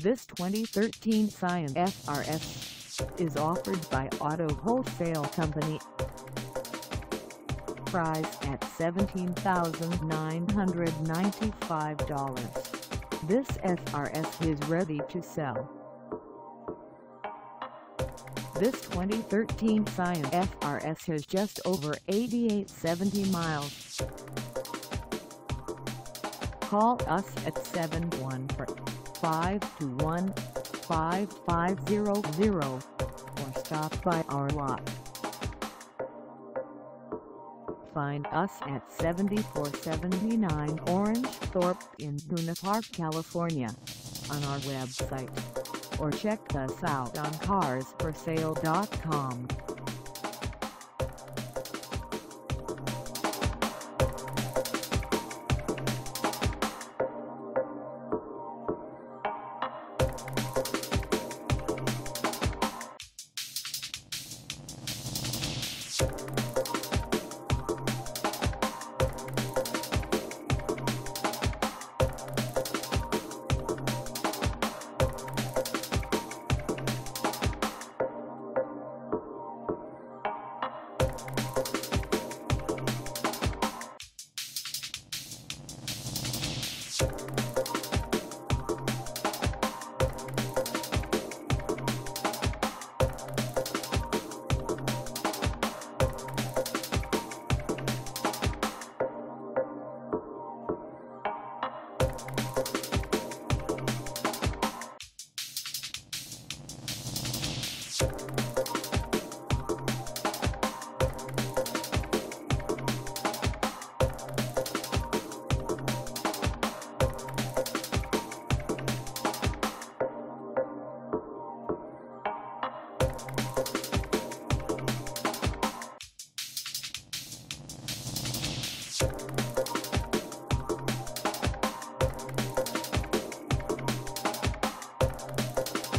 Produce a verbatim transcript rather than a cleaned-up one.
This twenty thirteen Scion F R S is offered by Auto Wholesale Company. Price at seventeen thousand nine hundred ninety-five dollars. This F R S is ready to sell. This twenty thirteen Scion F R S has just over eighty-eight seventy miles. Call us at seven one four, five two one, five five zero zero or stop by our lot. Find us at seventy-four seventy-nine Orange Thorpe in Buena Park, California, on our website, or check us out on cars for sale dot com. You